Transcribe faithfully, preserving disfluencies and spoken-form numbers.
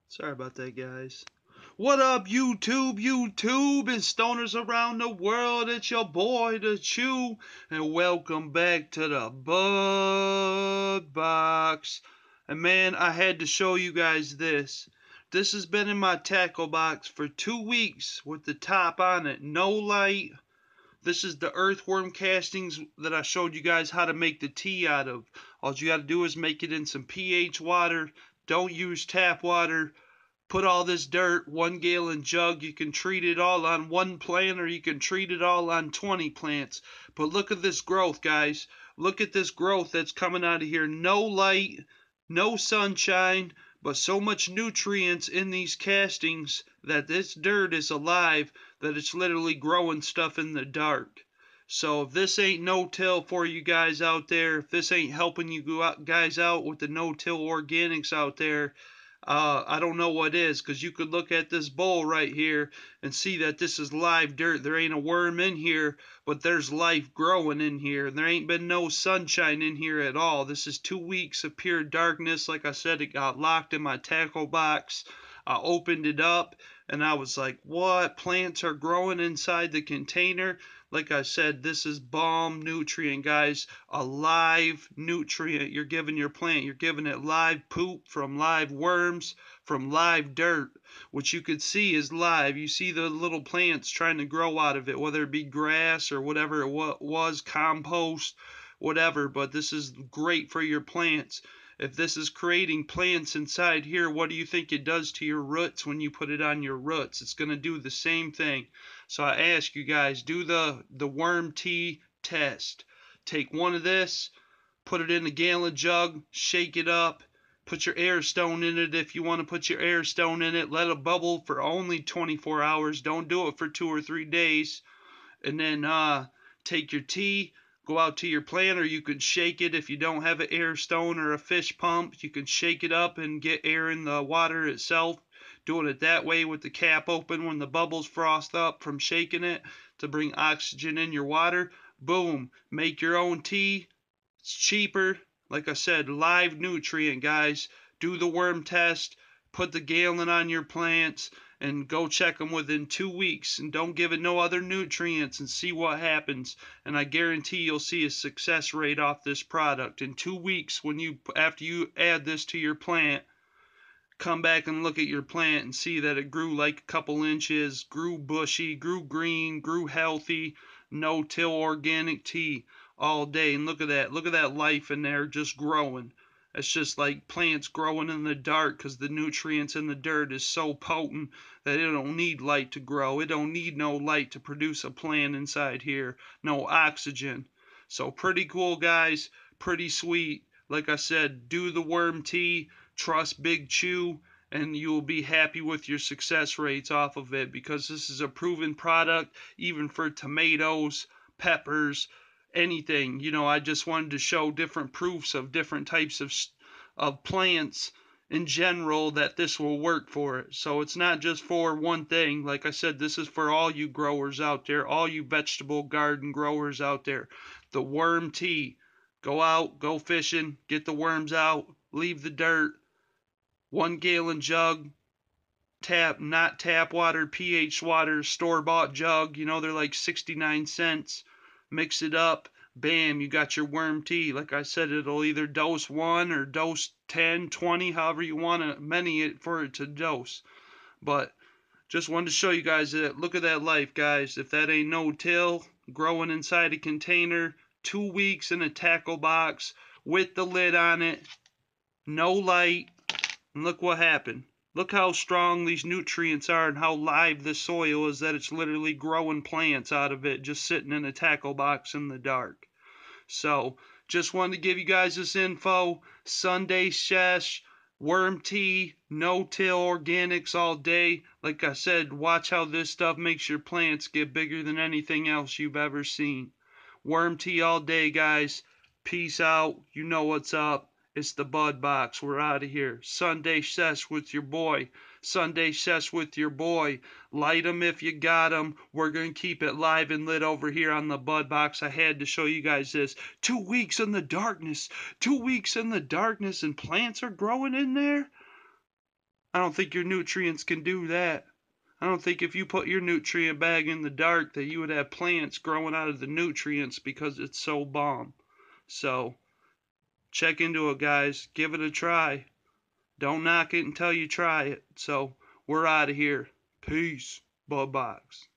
Sorry about that, guys. What up, YouTube, YouTube, and stoners around the world? It's your boy, The Chew, and welcome back to the Bud Box. And man, I had to show you guys this. This has been in my tackle box for two weeks with the top on it. No light. This is the earthworm castings that I showed you guys how to make the tea out of. All you got to do is make it in some pH water. Don't use tap water. Put all this dirt, one gallon jug. You can treat it all on one plant or you can treat it all on twenty plants. But look at this growth, guys. Look at this growth that's coming out of here. No light, no sunshine, but so much nutrients in these castings that this dirt is alive that it's literally growing stuff in the dark. So if this ain't no-till for you guys out there, if this ain't helping you guys out with the no-till organics out there, uh, I don't know what is, because you could look at this bowl right here and see that this is live dirt. There ain't a worm in here, but there's life growing in here. And there ain't been no sunshine in here at all. This is two weeks of pure darkness. Like I said, it got locked in my tackle box. I opened it up, and I was like, what? Plants are growing inside the container? Like I said, this is bomb nutrient, guys. A live nutrient you're giving your plant. You're giving it live poop from live worms, from live dirt, which you could see is live. You see the little plants trying to grow out of it, whether it be grass or whatever it was, compost, whatever. But this is great for your plants. If this is creating plants inside here, what do you think it does to your roots when you put it on your roots? It's going to do the same thing. So I ask you guys, do the, the worm tea test. Take one of this, put it in a gallon jug, shake it up, put your air stone in it if you want to put your air stone in it. Let it bubble for only twenty-four hours. Don't do it for two or three days. And then uh, take your tea. Go out to your plant, or you can shake it if you don't have an air stone or a fish pump. You can shake it up and get air in the water itself. Doing it that way with the cap open when the bubbles frost up from shaking it to bring oxygen in your water. Boom. Make your own tea. It's cheaper. Like I said, live nutrient, guys. Do the worm test. Put the gallon on your plants. And go check them within two weeks, and don't give it no other nutrients, and see what happens. And I guarantee you'll see a success rate off this product in two weeks. When you after you add this to your plant, come back and look at your plant and see that it grew like a couple inches, grew bushy, grew green, grew healthy. No-till organic tea all day. And look at that, look at that life in there just growing. It's just like plants growing in the dark, because the nutrients in the dirt is so potent that it don't need light to grow. It don't need no light to produce a plant inside here. No oxygen. So pretty cool, guys. Pretty sweet. Like I said, do the worm tea. Trust Big Chew. And you will be happy with your success rates off of it, because this is a proven product even for tomatoes, peppers, anything. You know, I just wanted to show different proofs of different types of of plants in general that this will work for it. So it's not just for one thing. Like I said, this is for all you growers out there, all you vegetable garden growers out there. The worm tea. Go out, go fishing, get the worms out, leave the dirt. One gallon jug. Tap, not tap water, pH water, store-bought jug. You know, they're like sixty-nine cents. Mix it up. Bam, you got your worm tea. Like I said, it'll either dose one or dose ten, twenty, however you want to many it for it to dose. But just wanted to show you guys that. Look at that life, guys. If that ain't no-till, growing inside a container, two weeks in a tackle box with the lid on it, no light, and look what happened. Look how strong these nutrients are and how live the soil is, that it's literally growing plants out of it just sitting in a tackle box in the dark. So, just wanted to give you guys this info. Sunday sesh, worm tea, no-till organics all day. Like I said, watch how this stuff makes your plants get bigger than anything else you've ever seen. Worm tea all day, guys. Peace out. You know what's up. It's the Bud Box. We're out of here. Sunday sesh with your boy. Sunday sesh with your boy. Light 'em if you got 'em. We're going to keep it live and lit over here on the Bud Box. I had to show you guys this. Two weeks in the darkness. Two weeks in the darkness and plants are growing in there? I don't think your nutrients can do that. I don't think if you put your nutrient bag in the dark that you would have plants growing out of the nutrients because it's so bomb. So check into it, guys. Give it a try. Don't knock it until you try it. So we're out of here. Peace. Bud Box.